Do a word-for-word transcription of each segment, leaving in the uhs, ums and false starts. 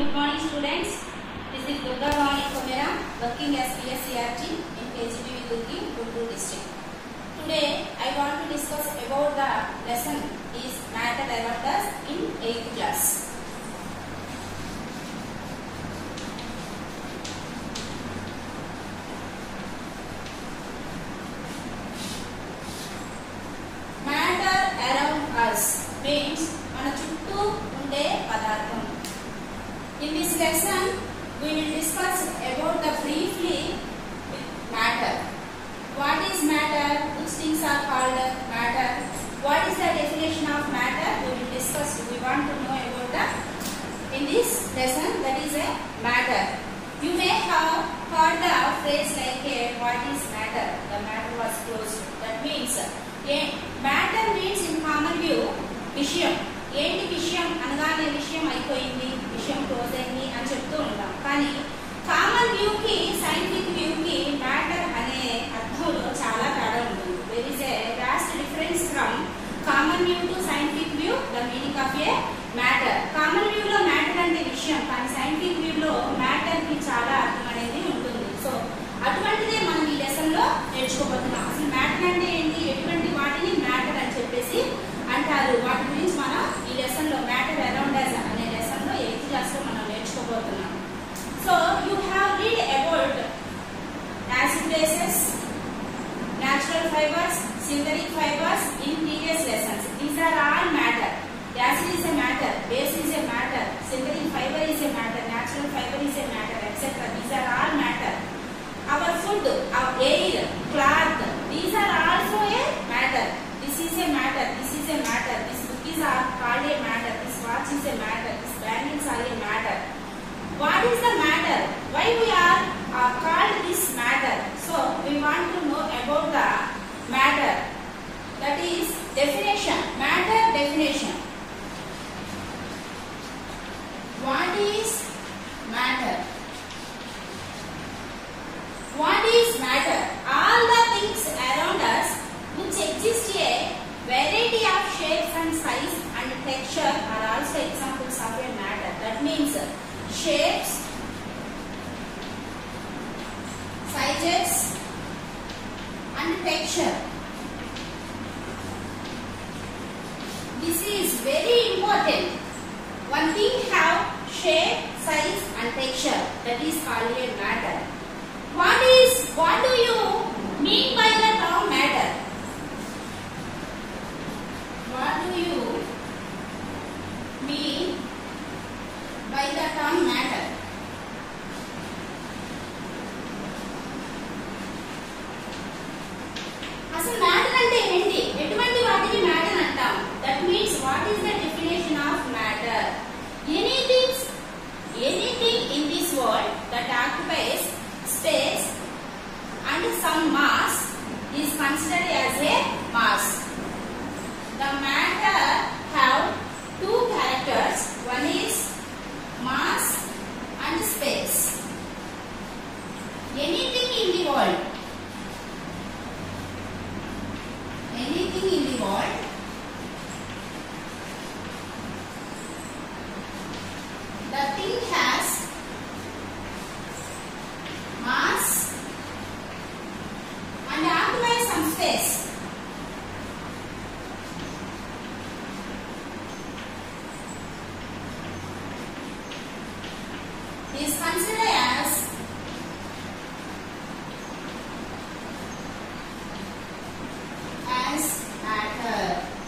Good morning, students. This is Durga Bhavani Komera, working as P S C R T in K G B V Durgi, Guntur district. Today, I want to discuss about the lesson is matter aerotas in eighth class. Matter around us means మన చుట్టూ ఉండే పదార్థం. In this lesson, we will discuss about the briefly matter. What is matter? Which things are called matter? What is the definition of matter? We will discuss. We want to know about the in this lesson that is a matter. You may have heard the phrase like a, what is matter? The matter was closed. That means a matter means in common view విషయం. ఏంటి విషయం అనగానే విషయం అయిపోయింది, విషయం close అయింది అని చెప్తూ ఉంటాం. కానీ కామన్ వ్యూకి సైంటిఫిక్ వ్యూకి మ్యాటర్ అనే అర్థంలో చాలా తేడా ఉంటుంది. There is a vast difference from common view to scientific view the meaning of a matter. Common వ్యూలో మ్యాటర్ అంటే విషయం, కానీ సైంటిఫిక్ వ్యూలో మ్యాటర్ కి చాలా అర్థం అనేది ఉంటుంది. సో అటువంటిదే మనం ఈ లెసన్ లో నేర్చుకోబోతున్నాం. అసలు మ్యాటర్ అంటే ఏంటి, ఎటువంటి వాటిని మ్యాటర్ అని చెప్పేసి అంటారు, వాటి గురించి మనం ఈ లెసన్ లో మ్యాటర్ అరౌండ్ అస్ అనే లెసన్ లో ఎయిత్ క్లాస్ లో మనం నేర్చుకోబోతున్నాం. So you have read about acid bases, natural fibers, synthetic fibers in previous lessons. These are all matter. Acid is a matter, base is a matter, synthetic fiber is a matter, natural fiber is a matter, et cetera. These are all matter. Our food, our air, cloth, these are also a matter. This is a matter, this is a matter, these cookies are called a matter, this watch is a matter, these bangles are a matter. What is the matter? Why we are uh, called this matter? So we want to know about the matter. That is definition, matter definition. What is matter? What is matter? All the things around us which exist a variety of shapes and size and texture are also examples of a matter. That means shapes, sizes and texture. This is very important. One thing have shape, size and texture. That is called a matter. What is, what do you mean by the term matter? What do you mean by the term matter? అసలు matter అంటే ఏంటి, ఎటువంటి వాటిని matter అంటాం? That means what is the definition of matter? Anything anything in this world that occupies space and some mass is considered as a mass. The matter have two characters. One is mass and space. Anything in the world, anything in the world the thing has mass and occupies some space. Is considered as as matter.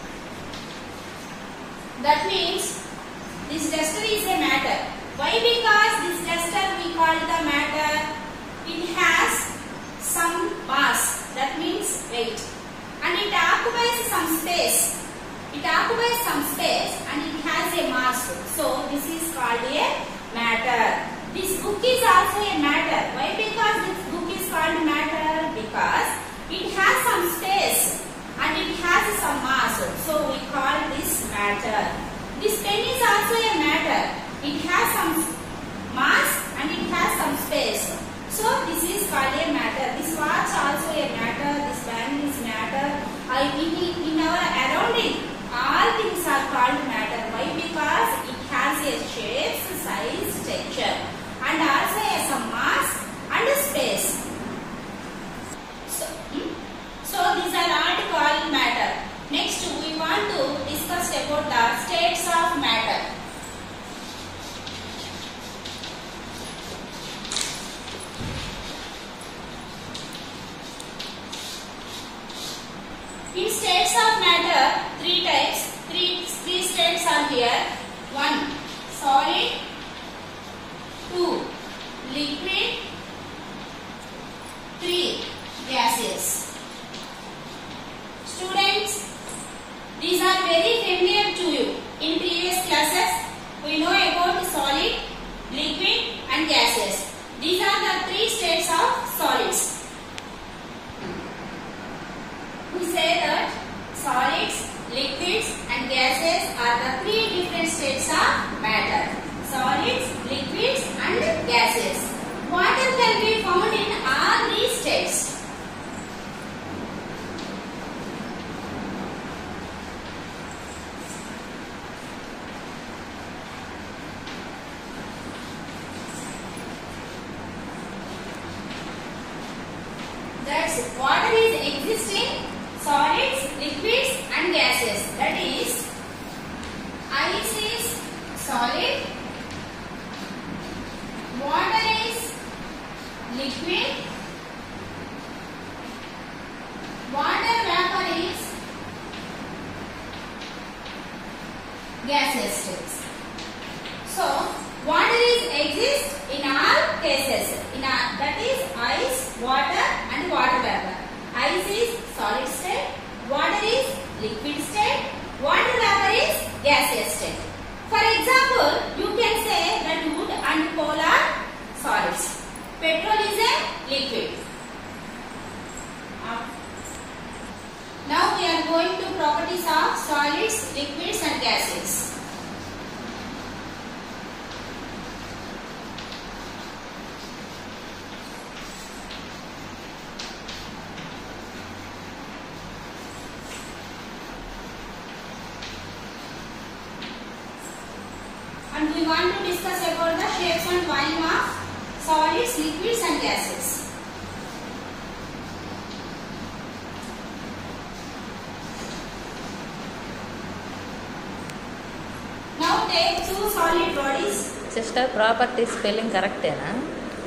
That means this duster is a matter. Why? Because this duster we call the matter. It has some mass, that means weight, and it occupies some space. It occupies some space and it has a mass. So this is called a matter. This book is also a matter. Why? Because this book is called matter because it has some space and it has some mass. So we call this matter. This pen is also a matter. It has some mass and it has some space. So this is called a matter. This watch also a matter. This band is matter. Uh, in, in our around it, all things are called matter. Why? Because it has a shape, size, liquids and gases. That is, ice is solid, water is liquid, water vapor is gaseous. So water is exist in all cases. In a, that is ice, water and water vapor. Ice is solid state, water is liquid state, water vapor is gaseous state. For example, you can say that wood and coal are solids. Petrol is a liquid. Now we are going to properties of solids, liquids and gases. And we want to discuss about the shapes and volume of solids, liquids and gases. Now take two solid bodies. Sister, property spelling correct na?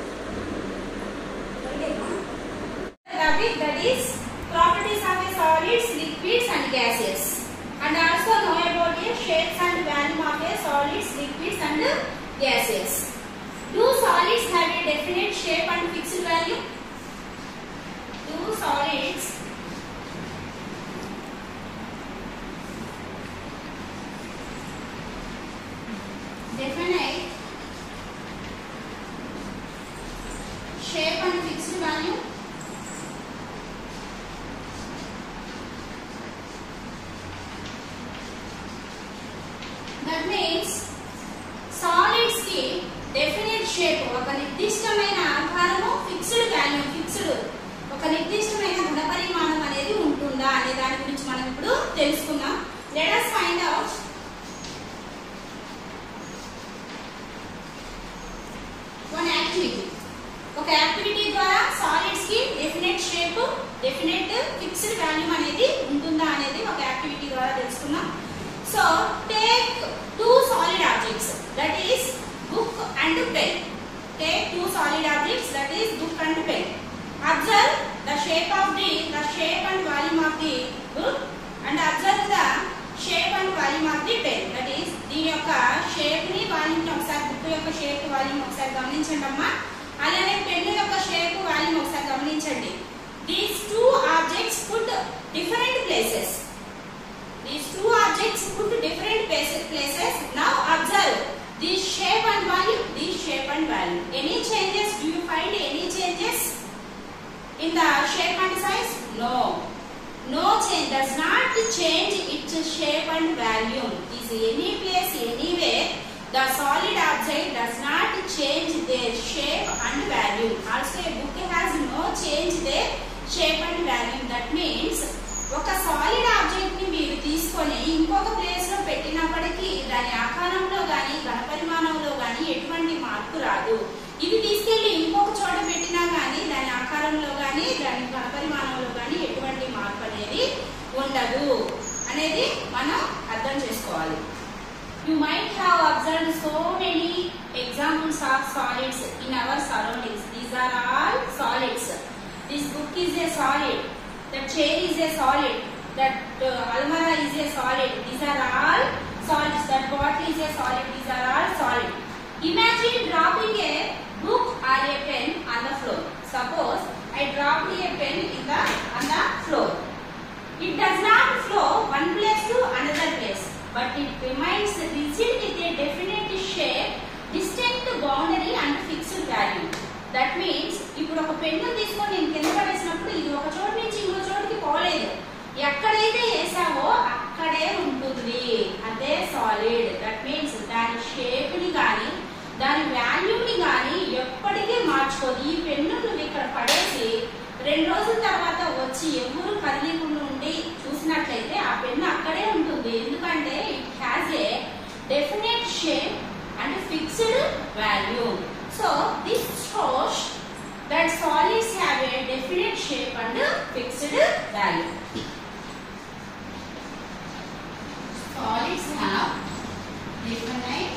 That is properties of a solids, liquids and gases. And also know about the shapes and volume of a solids, liquids and gases. Do solids have a definite shape and fixed value? Do solids definite shape and fixed value? That means solids ki definite shape oka nirdiష్టమైన ఆకారము fixed value fixed ఒక నిర్దిష్టమైన గుణ పరిమాణం అనేది ఉంటుందా అనే దాని గురించి మనం ఇప్పుడు తెలుసుకుందాం. Let us find out. One activity. ఒక యాక్టివిటీ ద్వారా సాలిడ్స్ కి definite shape definite fixed value అనేది ఉంటుందా అనేది ఒక యాక్టివిటీ ద్వారా తెలుసుకుందాం. So take two solid objects, that is book and pen. Take two solid objects, that is book and pen. Observe the shape of the the shape and volume of the book and observe the shape and volume of the pen. That is దీని యొక్క shape ని volume ని ఒకసారి book యొక్క shape volume ఒకసారి గమనించండి అమ్మా. అలానే పెన్ యొక్క షేప్ వాల్యూమ్ ఒకసారి గమనించండి. These two objects put different places. These two objects put different places. Now observe this shape and value, this shape and value. Any changes? Do you find any changes in the shape and size? No. No change. Does not change its shape and value. Is any place, anywhere, the solid object does not change their shape and value. Also a book has no change their shape and value. That means ఒక solid object ని మీరు తీసుకొని ఇంకొక place లో పెట్టినప్పటికీ దాని ఆకారంలో గాని ఘన పరిమాణంలో గాని ఎటువంటి మార్పు రాదు. ఇది తీసుకెళ్లి ఇంకొక చోట పెట్టినా గాని దాని ఆకారంలో గాని దాని ఘన పరిమాణంలో గాని ఎటువంటి మార్పు అనేది ఉండదు అనేది మనం అర్థం చేసుకోవాలి. You might have observed so many examples of solids in our surroundings. These are all solids. This book is a solid. That chair is a solid. That uh, almara is a solid. These are all solids. That bottle is a solid. These are all solid. Imagine dropping a book or a pen on the floor. Suppose I dropped a pen in the on the floor. It does not flow one place to another place, but it remains rigid with a definite shape, distinct boundary and fixed value. That means ఇప్పుడు ఒక pen తీసుకొని నేను కింద పడేసినప్పుడు ఇది ఒక చోటు నుంచి ఇంకో చోటుకి పోలేదు. ఎక్కడైతే వేసావో అక్కడే ఉంటుంది. అదే సాలిడ్. దట్ మీన్స్ దాని షేప్ ని కానీ దాని వాల్యూని కానీ ఎప్పటికీ మార్చుకోదు. ఈ పెన్ను నువ్వు ఇక్కడ పడేసి రెండు రోజుల తర్వాత వచ్చి ఎవరు కదిలికుండా ఉండి చూసినట్లయితే ఆ పెన్ను అక్కడే ఉంటుంది. ఎందుకంటే it has a definite shape and fixed value. So this shows that solids have a definite shape and fixed value. solids have definite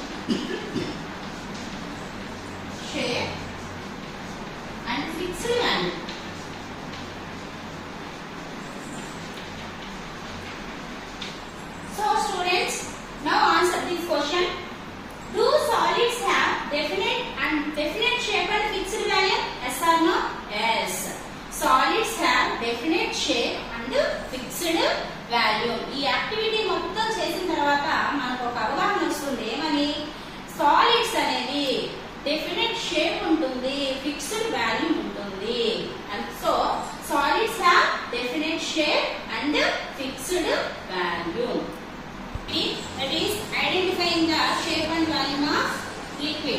shape and fixed value. So students, now answer this question. Do solids have definite and definite shape and fixed value? Yes or no? Yes. Solids have definite shape and fixed value. ఈ activity మొత్తం చేసిన తర్వాత మనకు ఒక అవగాహన వస్తుంది. ఏమని? Solids అనేది డెఫినెట్ షేప్ ఉంటుంది, ఫిక్స్డ్ వాల్యూ ఉంటుంది. And so solids have definite shape and fixed value. That is identifying the shape and volume of liquid.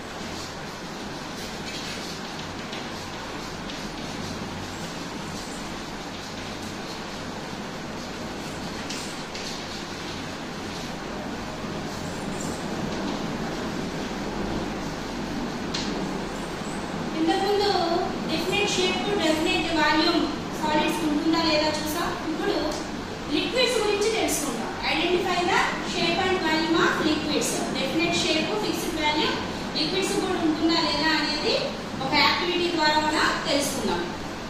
ఇంతకుముందు definite shape definite volume solids ఉంటుందా లేదా చూసాం. ఇప్పుడు లిక్విడ్స్ గురించి తెలుసుకుందాం. Identify the shape and volume of liquids. Definite shape fixed value liquids కూడా ఉంటుందా లేదా అనేది ఒక యాక్టివిటీ ద్వారా మనం తెలుసుకుందాం.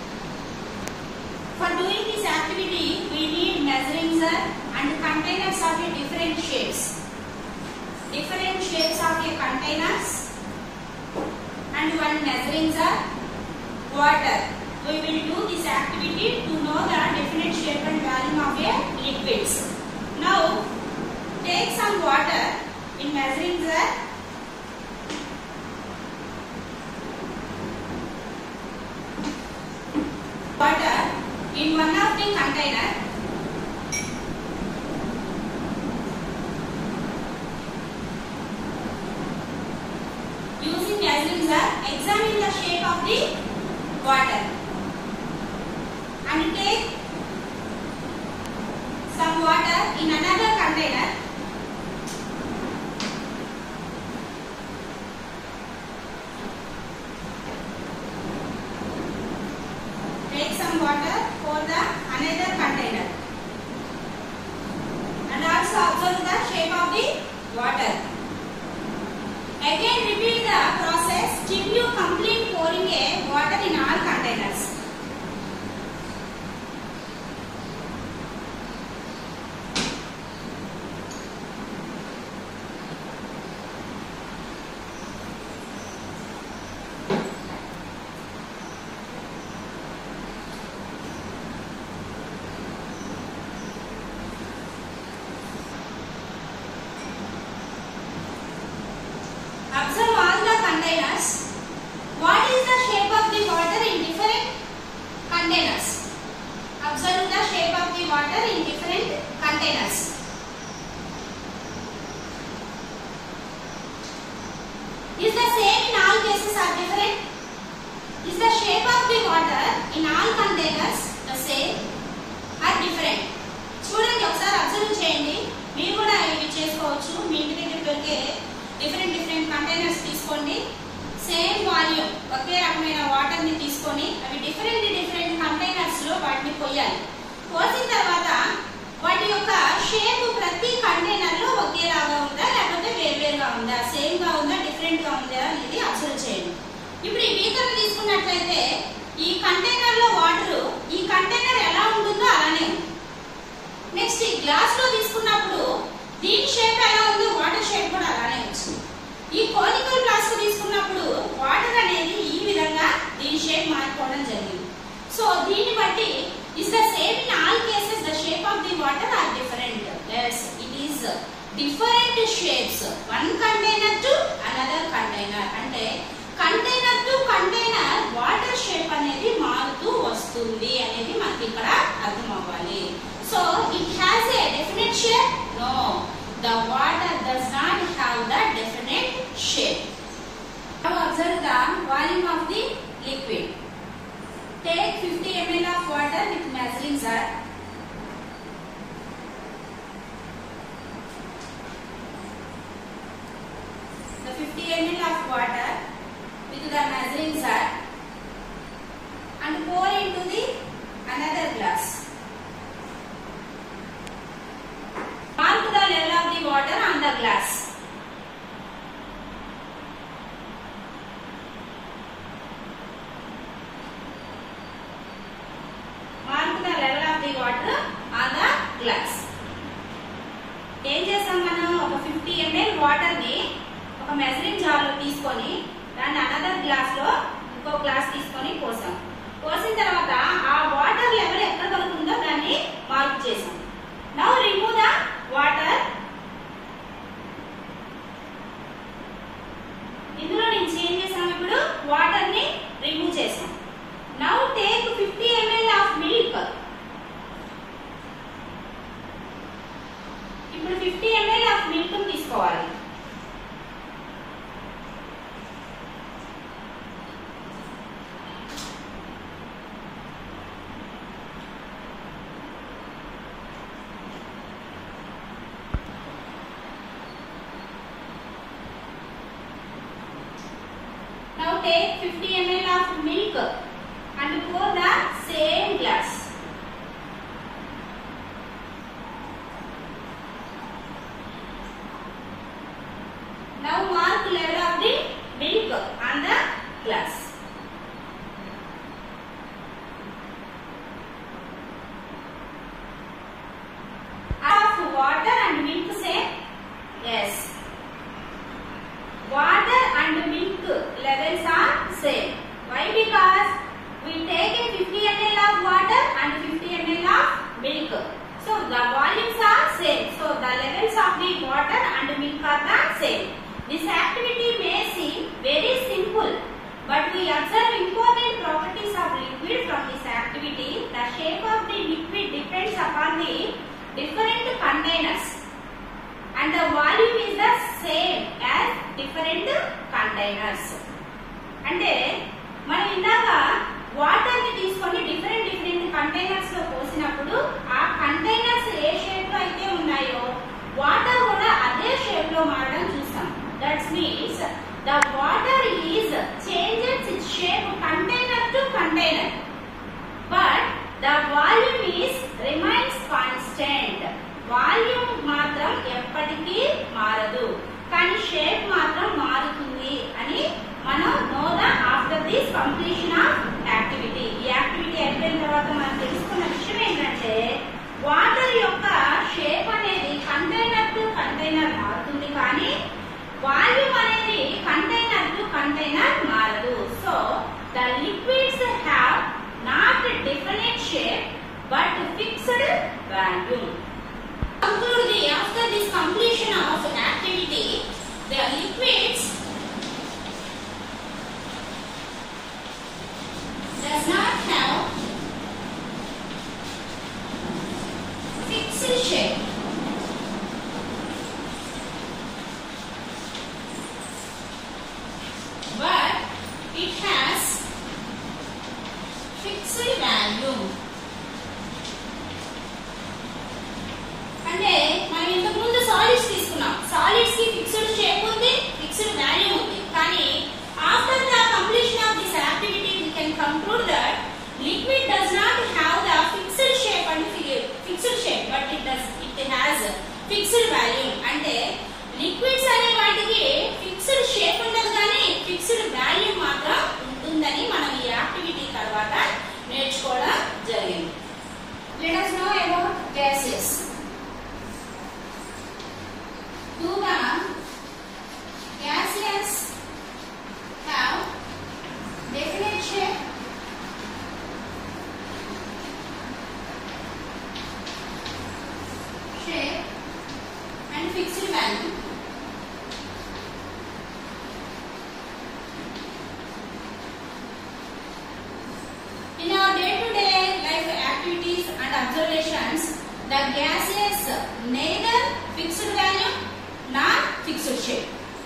For doing this activity we need measuring jar and containers of a different shapes. Different shapes of a containers and one measuring jar, water. We will do this activity to know the definite shape and volume of a liquids. Now take some water in measuring jar. Water in one of the container. Using measuring jar, examine the shape of the water and take some water in another container. Take some water for the another container and also observe the shape of the water. Again repeat the process till you complete pouring a water in all containers. Observe all the containers. What is the shape of the water in different containers? Observe the shape of the water in different containers. Is the same in all cases or different? Is the shape of the water in all containers the same or different? చూడండి, ఒకసారి observe చేయండి. మీరు కూడా ఇవి చేసుకోవచ్చు. మీ ఇంటి దగ్గరికి వెళ్తే డిఫరెంట్ డిఫరెంట్ కంటైనర్స్ తీసుకోండి. సేమ్ వాల్యూమ్ ఒకే రకమైన వాటర్ ని తీసుకొని అవి డిఫరెంట్ డిఫరెంట్ కంటైనర్స్ లో వాటిని పోయాలి. పోసిన తర్వాత వాటి యొక్క షేప్ ప్రతి కంటైనర్ లో ఒకేలాగా ఉందా లేకపోతే వేరువేరుగా ఉందా, సేమ్ గా ఉందా డిఫరెంట్ గా ఉందా అనేది అబ్జర్వ్ చేయండి. ఇప్పుడు ఈ బీకర్ తీసుకున్నట్లయితే ఈ కంటైనర్ లో వాటర్ ఈ కంటైనర్ ఎలా ఉంటుందో అలానే ఉంది. నెక్స్ట్ ఈ గ్లాస్ లో తీసుకున్నప్పుడు దీని షేప్ ఎలా ఉందో వాటర్ షేప్ కూడా అలానే వచ్చింది. ఈ కోనికల్ ఫ్లాస్క్ తీసుకున్నప్పుడు వాటర్ అనేది ఈ విధంగా దీని షేప్ మారిపోవడం జరిగింది. సో దీన్ని బట్టి is the same in all cases the shape of the water are different. yes it is different shapes one container to another container. అంటే container to container water shape అనేది మారుతూ వస్తుంది అనేది మనకి ఇక్కడ అర్థం అవ్వాలి. So it has a definite shape? No, the water does not have the definite shape. Now observe the volume of the liquid. Take fifty milliliters of water with measuring jar. The fifty milliliters of water with the measuring jar and pour into the another glass. glass. Mark the level of the water on the glass. ఏం చేసాం మనం ఒక fifty ML water ని ఒక measuring jar లో తీసుకొని దాన్ని another glass లో ఇంకో గ్లాస్ తీసుకొని పోసాం. పోసిన తర్వాత ఆ వాటర్ లెవెల్ ఎక్కడ వరకు ఉందో దాన్ని మార్క్ చేసాం. Now remove the water. ఇందులో నుంచి ఏం చేసాం, ఇప్పుడు వాటర్ ని రిమూవ్ చేసాం. Now take fifty ML of milk. ఇప్పుడు ఫిఫ్టీ ఎంఎల్ ఆఫ్ మిల్క్ తీసుకోవాలి. Now take fifty milliliters of milk and pour the same glass. Now mark level of the milk on the glass. Of water and milk same? Yes. Water and milk levels are same. Why? Because we take in fifty milliliters of water and fifty milliliters of milk. So the volumes are same. So the levels of the water and milk are the same. This activity may seem very simple, but we observe important properties of liquid from this activity. The shape of the liquid depends upon the different containers, and the volume is the same as different containers. అంటే మనం ఇందాక water ని తీసుకొని different different containers లో పోసినప్పుడు ఆ containers ఏ shape లో అయితే ఉన్నాయో వాటర్ కూడా అదే షేప్ లో మారడం చూస్తాం. That means the water is changes its shape container to container, but the volume is remains constant. Volume మాత్రం ఎప్పటికీ మారదు, కానీ షేప్ మాత్రం మారుతుంది అని మనం know the after this completion of activity. ఈ యాక్టివిటీ అయిపోయిన తర్వాత మనం తెలుసుకున్న విషయం ఏంటంటే వాటర్ యొక్క షేప్ అనేది కంటైనర్ టు కంటైనర్ మారుతుంది, కానీ వాల్యూమ్ అనేది కంటైనర్ టు కంటైనర్ మారదు. So the liquids have not different shape but fixed volume. Conclude the after this completion of activity, the liquids does not have fixed shape, but it has fixed value. అంటే మనం ఇంతకు ముందు solids తీసుకున్నాం. Solids కి fixed shape ఉంది, fixed value ఉంది, కానీ after the completion of this activity we can conclude that liquid does not have the fixed shape and fixed shape but it does it has fixed value. అంటే liquids అనే వాటికి fixed shape ఉండదు, కానీ fixed value మాత్రం ఉంటుందని మనం ఈ activity తర్వాత నేర్చుకోవడం జరిగింది. Let us know about gases. Do the gases have definite shape? Shape and fixed value. In our day-to-day life activities and observations, the gases neither fixed value nor fixed shape.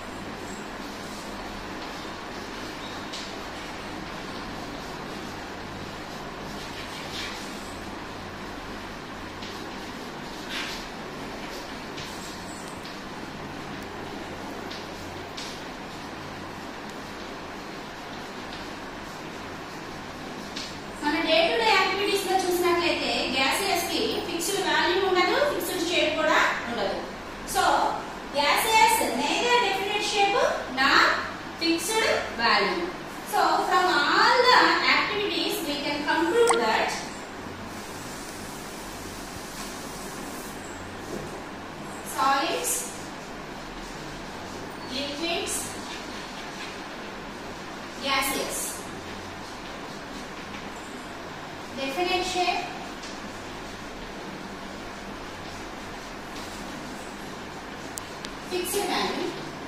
మన day to day activities లో చూసినట్లయితే gases కి fixed value ఉండదు, fixed shape కూడా ఉండదు. So gases fixed value. So from all the activities we can conclude that solids, liquids, gases, definite shape, fixed value,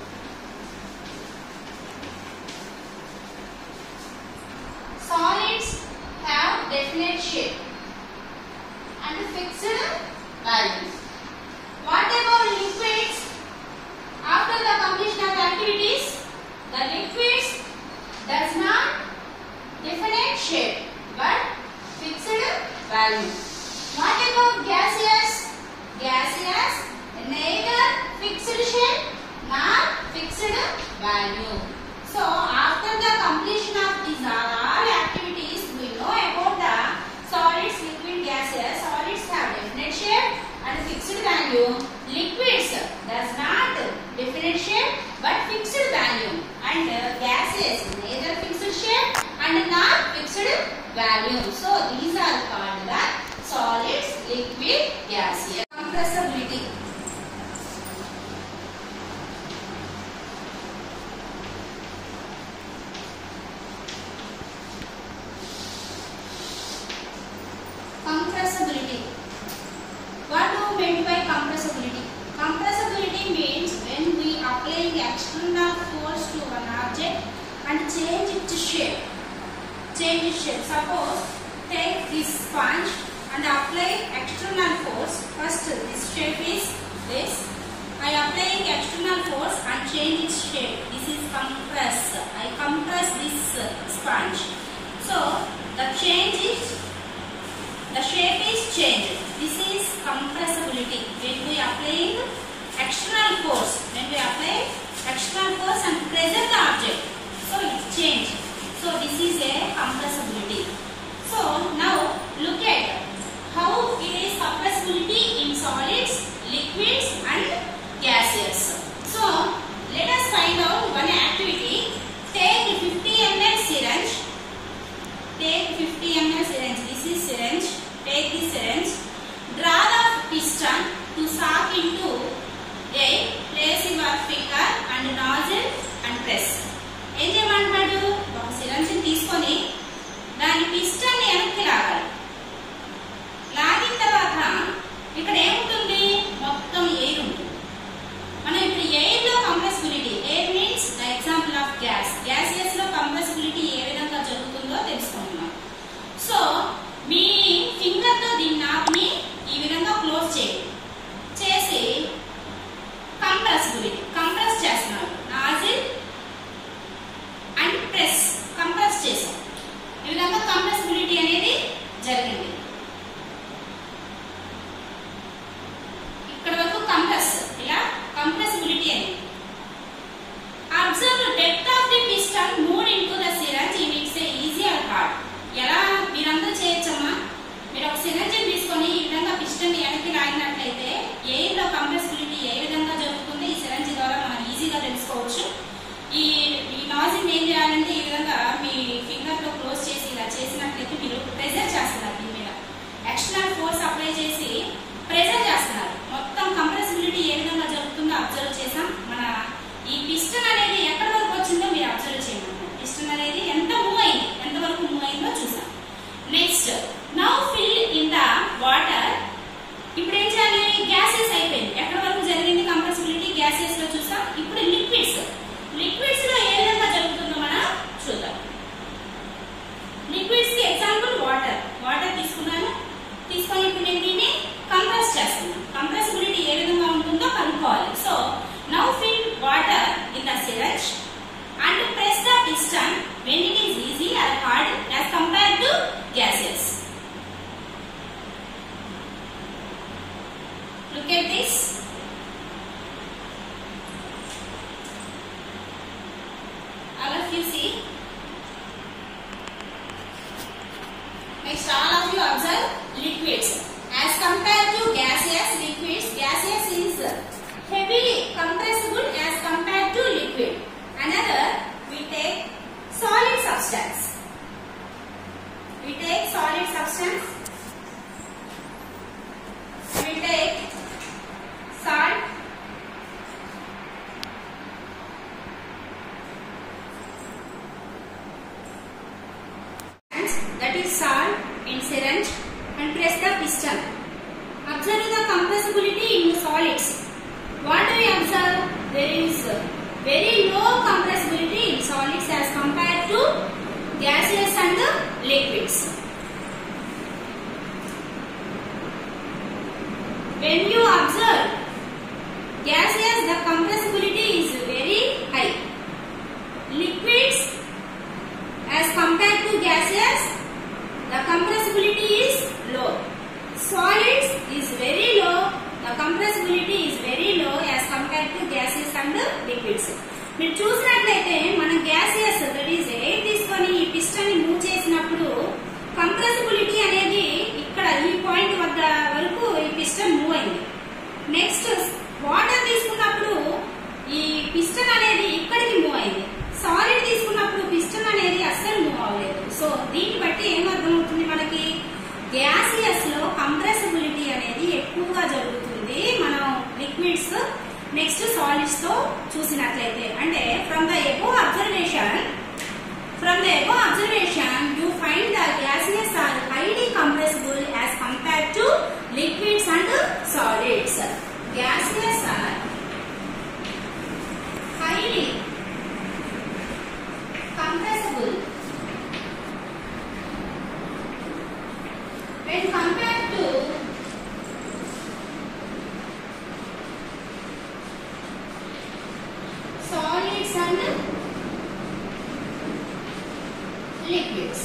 solids have definite shape and fixed value. What about liquids? After the completion of activities, the liquids does not definite shape but fixed value. What about gaseous? Gaseous neither fixed shape nor fixed value. So after the completion of these all activities, we know about the solids, liquid, gases. Solids have definite shape and fixed value. Liquids does not definite shape but fixed value, and uh, gases neither fixed shape and not fixed value. So these are called the solids, liquid, gaseous. Compressibility. Compressibility. What do you mean by compressibility? Compressibility means when we apply external force to an object and change its shape. Change its shape. Suppose take this sponge and apply external force. First this shape is this. I apply external force and change its shape. This is compress. I compress this sponge. So the change is the shape is changed. This is compressibility. When we apply external force, when we apply external force and pressure the object, so it changed. So this is a compressibility. So now look at how it is compressibility in solids, liquids and gases. So let us find out one activity. Take fifty milliliters syringe. Take fifty milliliters syringe. This is syringe. Take this syringe. Draw the piston to suck into air. Place your finger and nozzle and press. ఏం చేయమంటాడు? ఒక syringe తీసుకొని దాని piston వెనక్కి లాగాలి. లాగిన తర్వాత ఇక్కడ ఏముంటుంది? మొత్తం ఎయిర్ ఉంటుంది. మనం ఇప్పుడు ఎయిర్ లో compressibility, air means the example of gas. Gases లో కంప్రెసిబిలిటీ ఏ విధంగా జరుగుతుందో తెలుసుకుంటున్నాం. సో మీ ఫింగర్ తో దీన్ని నాప్ని ఈ విధంగా క్లోజ్ చేయండి. చేసి కంప్రెసిబిలిటీ కంప్రెస్ చేస్తున్నారు. నాజిల్ అండ్ ప్రెస్ కంప్రెస్ చేసాం. ఈ విధంగా కంప్రెసిబిలిటీ అనేది జరిగింది. ఇక్కడ వరకు కంప్రెస్, ఇలా కంప్రెసిబిలిటీ అనేది. Observe depth of the piston move into the syringe in its easy or hard. ఎలా మీరందరూ చేయొచ్చమ్మా? మీరు ఒక సిరంజ్ తీసుకొని ఈ విధంగా పిస్టన్ వెనక్కి లాగినట్లయితే ఎయిర్ లో కంప్రెసిబిలిటీ ఏ విధంగా జరుగుతుంది ఈ సిరంజ్ ద్వారా మనం ఈజీగా తెలుసుకోవచ్చు. ఈ ఈ నాజిల్ ఏం చేయాలంటే ఈ విధంగా మీ ఫింగర్ తో క్లోజ్ చేసి ఇలా చేసినట్లయితే మీరు ప్రెజర్ చేస్తున్నారు. దీని మీద ఎక్స్టర్నల్ ఫోర్స్ అప్లై చేసి ప్రెజర్ చేస్తున్నారు. మొత్తం కంప్రెసిబిలిటీ ఏ విధంగా జరుగుతుందో అబ్జర్వ్ చేసాం. మన ఈ పిస్టన్ అనేది ఎక్కడి వరకు వచ్చిందో మీరు అబ్జర్వ్ చేయండి. పిస్టన్ అనేది ఎంత మూవ్ అయింది, ఎంత వరకు మూవ్ అయిందో చూసాం. Next now fill in the water. ఇప్పుడు ఏం చేయాలి? గ్యాసెస్ అయిపోయింది. ఎక్కడి వరకు జరిగింది కంప్రెసిబిలిటీ? గ్యాసెస్ లో చూసాం. ఇప్పుడు లిక్విడ్స్. లిక్విడ్స్ లో ఏ విధంగా జరుగుతుందో మనం చూద్దాం. లిక్విడ్స్ కి ఎగ్జాంపుల్ వాటర్. వాటర్ తీసుకున్నాను. తీసుకొని ఇప్పుడు నేను దీన్ని కంప్రెస్ చేస్తున్నాను. కంప్రెసిబిలిటీ ఏ విధంగా ఉంటుందో కనుక్కోవాలి. So now fill water in the syringe and press the piston when it is easy or hard as compared to gases. Look at this. All of you see. Next, all of you observe liquids. As compared to gaseous, liquids, gaseous is heavily compressible as compared to liquid. Another, we salt in syringe and press the piston. Observe the compressibility in solids. What do we observe? There is very low compressibility in solids as compared to gases and liquids. When you observe gases, the compressibility is very high. Liquids as compared to gases, the compressibility is low. Solids is very low, the compressibility is very low as compared to gases and liquids. మీరు చూసినట్లయితే మనం gaseous that is air తీసుకొని ఈ piston ని move చేసినప్పుడు compressibility అనేది ఇక్కడ ఈ పాయింట్ వద్ద వరకు ఈ పిస్టన్ మూవ్ అయింది. నెక్స్ట్ వాటర్ తీసుకున్నప్పుడు ఈ పిస్టన్ అనేది ఇక్కడికి మూవ్ అయింది. సాలిడ్ తీసుకున్నప్పుడు పిస్టన్ అనేది అస్సలు మూవ్ అవ్వలేదు. సో దీన్ని బట్టి ఏమర్థమవుతుంది మనకి, గ్యాసియస్ లో కంప్రెసిబిలిటీ అనేది ఎక్కువగా జరుగుతుంది మనం లిక్విడ్స్ నెక్స్ట్ సాలిడ్స్ తో చూసినట్లయితే. అంటే from the above observation from the above observation you find the gaseous are highly compressible as compared to liquids and solids. Gaseous are highly compressible when compared to solids and liquids.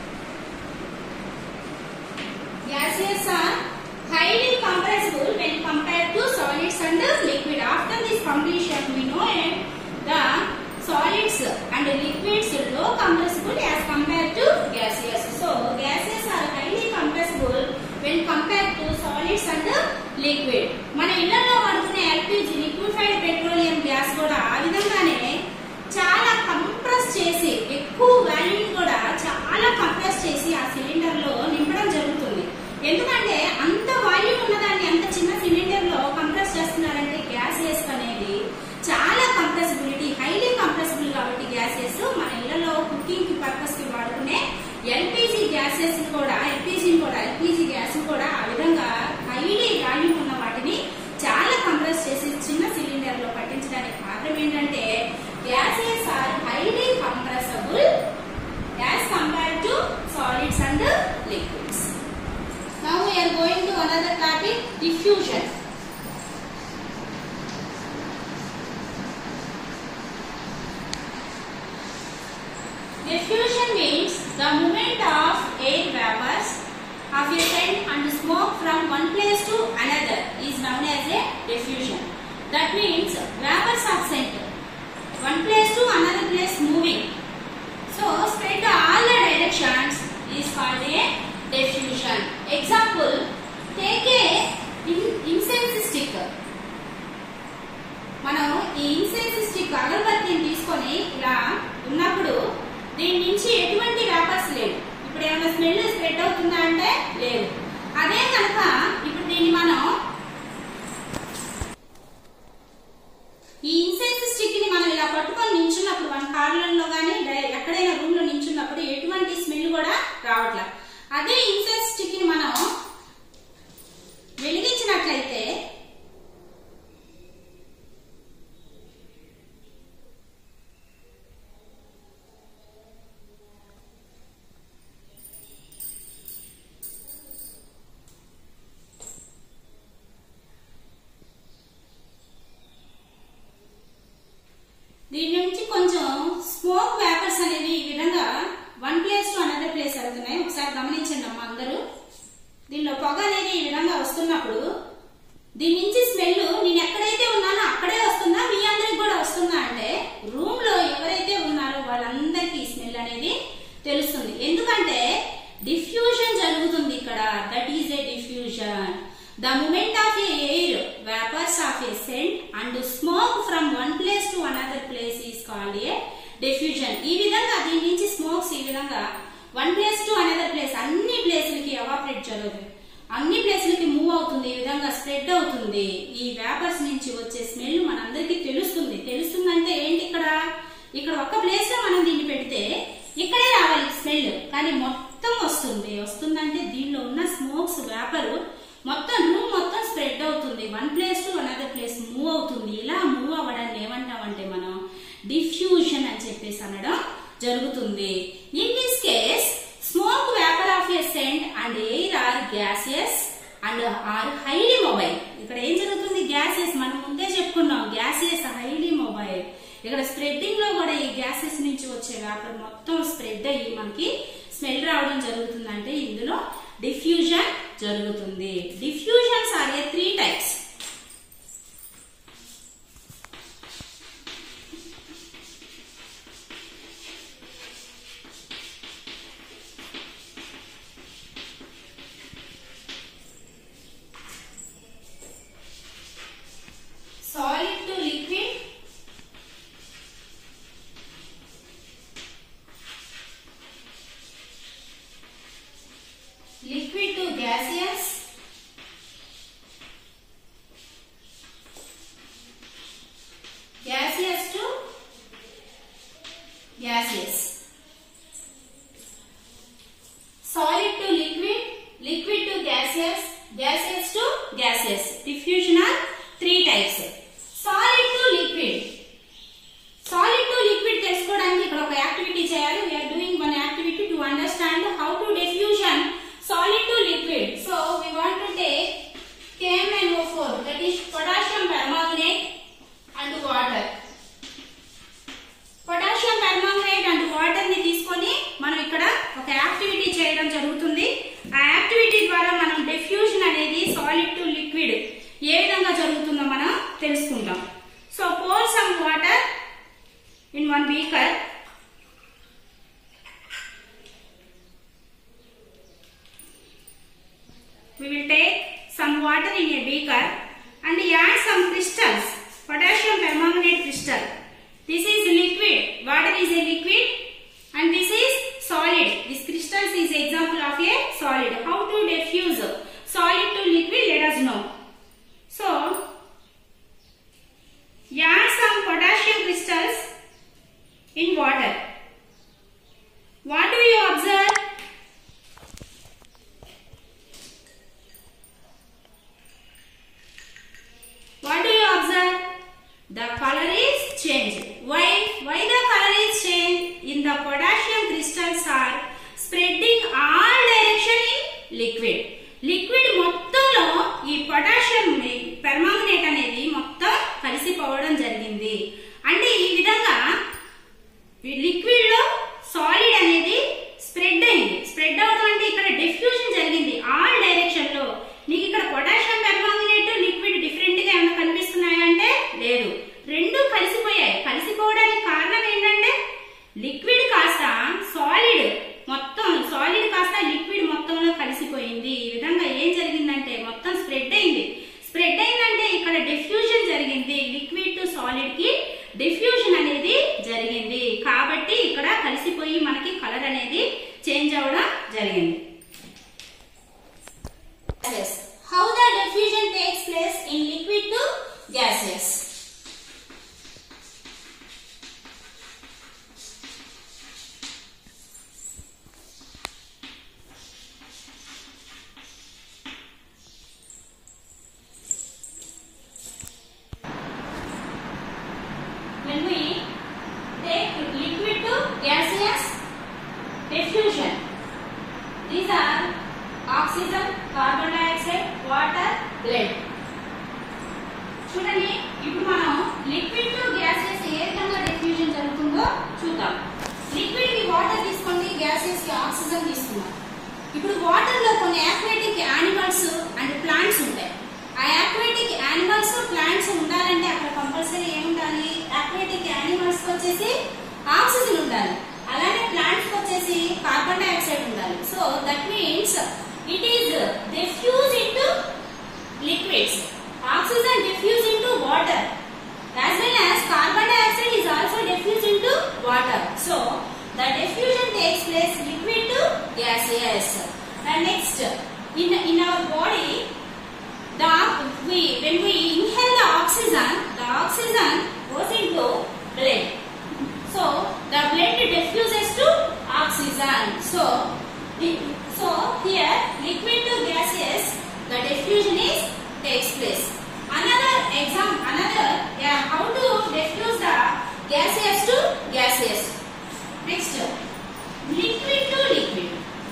Gases are highly compressible when compared to solids and liquid. After this completion, we know it, the solids and liquids low compressible as compared to gaseous. So gases are highly compressible when compared to solids and liquid. మన ఇళ్లలో వాడుతున్న LPG liquefied petroleum gas కూడా ఆ విధంగానే చాలా compress చేసి ఎక్కువ volume కూడా చాలా కంప్రెస్ చేసి ఆ సిలిండర్ లో నింపడం జరుగుతుంది. ఎందుకంటే అంత వాల్యూమ్ ఉన్నదాన్ని అంత చిన్న సిలిండర్ లో కంప్రెస్ చేస్తున్నారంటే గ్యాసెస్ అనేది చాలా కంప్రెసిబిలిటీ హైలీ కంప్రెసిబుల్ కాబట్టి గ్యాసెస్ మన ఇళ్లలో కుకింగ్ కి పర్పస్ కి వాడుకునే ఎల్పిజి గ్యాసెస్ కూడా ఎల్పిజి కూడా ఎల్పిజి గ్యాస్ కూడా ఆ విధంగా హైలీ వాల్యూమ్ ఉన్న వాటిని చాలా కంప్రెస్ చేసి చిన్న సిలిండర్ లో పట్టించడానికి కారణం ఏంటంటే gases are highly compressible as compared to solids and liquids. Now we are going to another topic, diffusion. Diffusion means the movement of air vapors of a scent and smoke from one place to another is known as a diffusion. That means vapors of scent one place to another place moving, so spread all the directions is called a diffusion. Example, take a incense stick. మనం ఈ incense stick అగరబత్తిని తీసుకొని ఇలా ఉన్నప్పుడు దీని నుంచి ఎటువంటి vapours లేవు. ఇప్పుడు ఏమైనా స్మెల్ స్ప్రెడ్ అవుతుందా అంటే లేదు. అదే కనుక ఇప్పుడు దీన్ని మనం ఈ ఇన్సెన్స్ స్టిక్ ని మనం ఇలా పట్టుకొని నించున్నప్పుడు మన కార్లలో కానీ ఎక్కడైనా రూమ్ లో నించున్నప్పుడు ఎటువంటి స్మెల్ కూడా రావట్లేదు. అదే ఇన్సెన్స్ స్టిక్ ని మనం వెలిగించినట్లయితే దీని నుంచి కొంచెం స్మోక్ వేపర్స్ అనేవి ఈ విధంగా one place to another place వెళ్తున్నాయి. ఒకసారి గమనించండి అమ్మా అందరూ. దీనిలో పొగ అనేది ఈ విధంగా వస్తున్నప్పుడు దీని నుంచి స్మెల్ నేను ఎక్కడైతే ఉన్నానో అక్కడే వస్తుందా, మీ అందరికి కూడా వస్తుందా అంటే రూమ్ లో ఎవరైతే ఉన్నారో వాళ్ళందరికీ స్మెల్ అనేది తెలుస్తుంది. ఎందుకంటే డిఫ్యూజన్ జరుగుతుంది ఇక్కడ. That is a diffusion. The movement of air vapors of a scent and smoke from one place to another place is called a diffusion. ఈ విధంగా దీని నుంచి స్మోక్స్ ఈ విధంగా one place to another place అన్ని ప్లేసులకి ఎవాపరేట్ జరుగుతుంది, అన్ని ప్లేసులకి మూవ్ అవుతుంది, ఈ విధంగా స్ప్రెడ్ అవుతుంది. ఈ వేపర్స్ నుంచి వచ్చే స్మెల్ మనందరికీ తెలుస్తుంది. తెలుస్తుందంటే ఏంటి, ఇక్కడ ఇక్కడ ఒక ప్లేస్ లో మనం దీన్ని పెడితే ఇక్కడే రావాలి స్మెల్, కానీ మొత్తం మొత్తం వస్తుంది వస్తుందంటే దీనిలో ఉన్న స్మోక్స్ వేపర్ మొత్తం రూమ్ మొత్తం స్ప్రెడ్ అవుతుంది, one place to another place move అవుతుంది. ఇలా మూవ్ అవ్వడాన్ని ఏమంటామంటే మనం డిఫ్యూజన్ అని చెప్పేసి అనడం జరుగుతుంది. In this case smoke vapour of a scent and air are gases and are highly mobile. ఇక్కడ ఏం జరుగుతుంది? గ్యాసెస్, మనం ముందే చెప్పుకున్నాం గ్యాసెస్ హైలీ మొబైల్. ఇక్కడ స్ప్రెడ్డింగ్ లో కూడా ఈ గ్యాసెస్ నుంచి వచ్చే వేపర్ మొత్తం స్ప్రెడ్ అయ్యి మనకి స్మెల్ రావడం జరుగుతుంది. అంటే ఇందులో డిఫ్యూజన్ జరుగుతుంది. Diffusions are a three types. Solid to liquid, liquid to gaseous, gaseous to gaseous, solid to liquid, liquid to gaseous, gaseous to gaseous. Diffusion are three types. Solid to liquid. Solid to liquid తెలుసుకోవడానికి ఇక్కడ ఒక activity చేయాలి. We are doing one activity to understand how to diffusion solid to liquid. So we want to take K M N O four, that is potassium permanganate and water. Potassium permanganate and water ని తీసుకొని మనం ఇక్కడ ఒక activity చేయడం జరుగుతుంది. ఆ activity ద్వారా మనం డిఫ్యూజన్ అనేది సాలిడ్ టు లిక్విడ్ ఏ విధంగా జరుగుతుందో మనం తెలుసుకుందాం. So pour some water in one beaker. We will take some water in a beaker and add some crystals, potassium permanganate crystal. This is liquid, water is a liquid and this is solid. This crystals is example of a solid. How to diffuse solid to liquid, let us know. So add some potassium crystals in water. What do you observe? What do you observe? The color is changed. Why? Why the color is changed? In the potassium crystals are spreading all direction in liquid. Liquid మొత్తంలో ఈ potassium permanganate అనేది మొత్తం కలిసిపోవడం జరిగింది. అంటే ఈ విధంగా liquid లో solid అనేది స్ప్రెడ్ అయింది. స్ప్రెడ్ అవడం అంటే ఇక్కడ డిఫ్యూజన్ జరిగింది ఆల్ డైరెక్షన్ లో. నీకు ఇక్కడ పొటాషియం పెర్మాంగనేట్ లిక్విడ్ డిఫరెంట్ గా ఏమైనా కనిపిస్తున్నాయా అంటే లేదు, రెండు కలిసిపోయాయి. కలిసిపోవడానికి కారణం ఏంటంటే లిక్విడ్ కాస్త సాలిడ్ మొత్తం సాలిడ్ కాస్త లిక్విడ్ మొత్తంలో కలిసిపోయింది. ఈ విధంగా ఏం జరిగిందంటే మొత్తం స్ప్రెడ్ అయింది. స్ప్రెడ్ అయిందంటే ఇక్కడ డిఫ్యూజన్ జరిగింది. లిక్విడ్ టు సాలిడ్ కి డిఫ్యూజన్ అనేది జరిగింది. కాబట్టి ఇక్కడ కలిసిపోయి మనకి కలర్ అనేది చేంజ్ అవడం జరిగింది. How the diffusion takes place in liquid to gaseous. When we take liquid to gaseous diffusion, these are oxygen, carbon dioxide, water, lead. చూడండి, ఇప్పుడు మనం లిక్విడ్ టు గ్యాసెస్ ఏ విధంగా డిఫ్యూజన్ జరుగుతుందో చూద్దాం. లిక్విడ్ కి వాటర్ తీసుకోండి, గ్యాసెస్ కి ఆక్సిజన్ తీసుకున్నాం. ఇప్పుడు వాటర్ లో కొన్ని ఆక్వాటిక్ యానిమల్స్ అండ్ ప్లాంట్స్ ఉంటాయి. ఆ ఆక్వాటిక్ యానిమల్స్ ప్లాంట్స్ ఉండాలంటే అక్కడ కంపల్సరీ ఏముండాలి? ఆక్వాటిక్ యానిమల్స్ కి వచ్చేసి ఆక్సిజన్ ఉండాలి, అలానే ప్లాంట్స్ కి వచ్చేసి కార్బన్ డైఆక్సైడ్ ఉండాలి. So that means it is diffused into liquids. Oxygen diffused into water as well as carbon dioxide is also diffused into water. So the diffusion takes place liquid to gaseous. And next, in in our body, the we when we inhale the oxygen, the oxygen goes into blood. So the blood diffuses to oxygen. So So here liquid to gaseous, the diffusion is takes place. Another example, another yeah, how to diffuse the gaseous to gaseous. Next, liquid to liquid.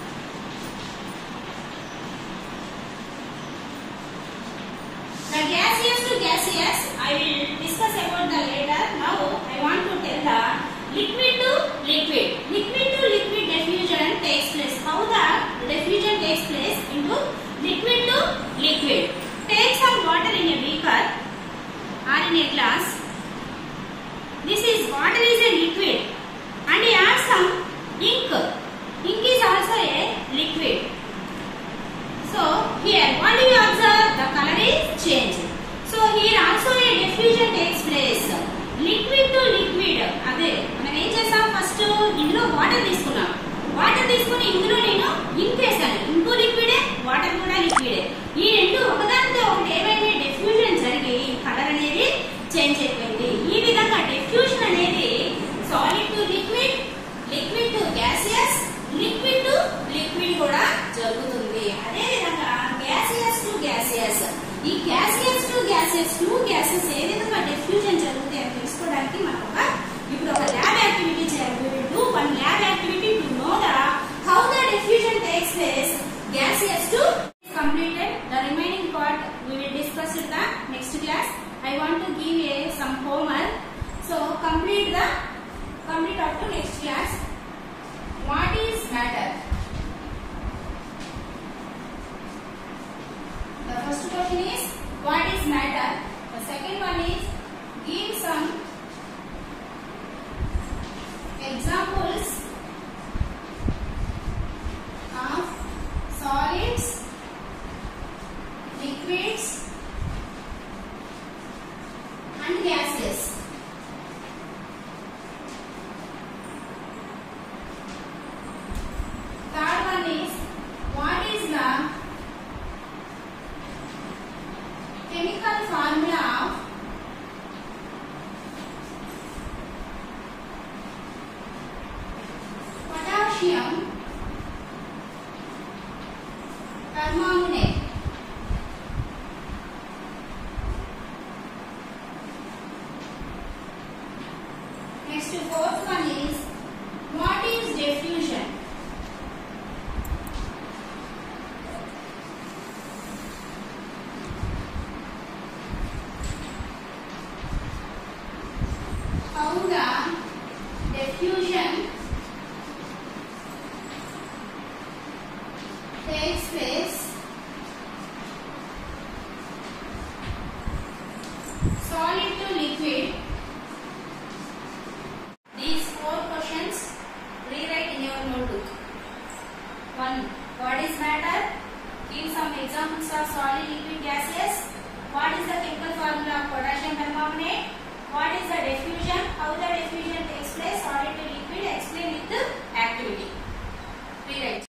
The gaseous to gaseous, I will discuss about the later. Now I want to tell the liquid to liquid. Liquid to liquid diffusion takes place. How the diffusion takes place into liquid to liquid. Take some water in a beaker or in a glass. This is water is a liquid, and you add some ink. Ink is also a liquid. So here what do you observe? The color is changed. So here also a diffusion takes place. Liquid to liquid. అదే మనం ఏం చేసాం, first ఇందులో water తీసుకున్నాం. Water తీసుకుని ఇందులో నేను ఇంక్ వేసాను. ఇంకు లిక్విడే, వాటర్ కూడా లిక్విడే. ఈ రెండు ఒకదానితో ఒకటి ఏమైంది, డిఫ్యూజన్ జరిగి కలర్ అనేది చేంజ్ అయిపోయింది. ఈ విధంగా డిఫ్యూజన్ అనేది solid to liquid, liquid to gaseous, liquid to liquid కూడా జరుగుతుంది. అదే విధంగా గ్యాసియస్ టు గ్యాసియస్. ఈ gaseous to gaseous to gases ఏ విధంగా డిఫ్యూజన్ జరుగుతాయి అని తెలుసుకోవడానికి మనం ఒక ఇప్పుడు ఒక ల్యాబ్ యాక్టివిటీ చేయాలి. We will do one lab activity to know the how the diffusion takes place. Gaseous to completed. The remaining part we will discuss in the next class. I want to give a some homework. So complete the complete up to next class. What is matter? The first question is what is matter? The second one is give some examples of solids, liquids and gases. Third one is what is the chemical formula of potassium permanganate. Next, fourth one is what is diffusion? How the diffusion takes place. Solid to liquid. These four questions rewrite in your notebook. One, what is matter? Give some examples of solid, liquid, gaseous.